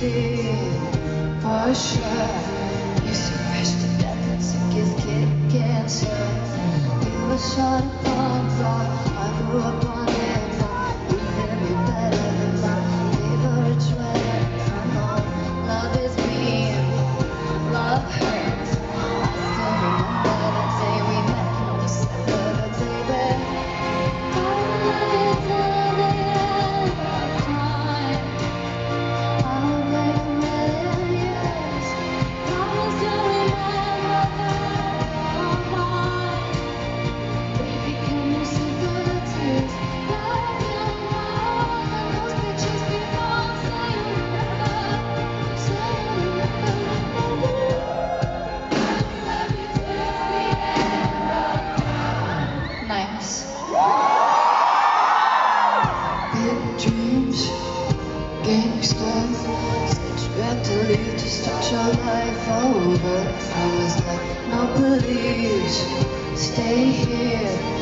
for sure. You're so fresh to death and sick as kid cancer. You were shot upon block, I grew up on it. You feel me better than my favorite sweater. I know love is mean, love hurts. I still remember the day we met in December, baby. I love you till the end of time. I'll wait a million years. Promise to remember that you're mine. Baby, can you see through the tears? Love you more than those pictures before. Say you remember. Say you remember. I love you till the end of time. Nice. Big dreams, gangsters. Said you had to leave to start your life over. I was like, no, please, stay here.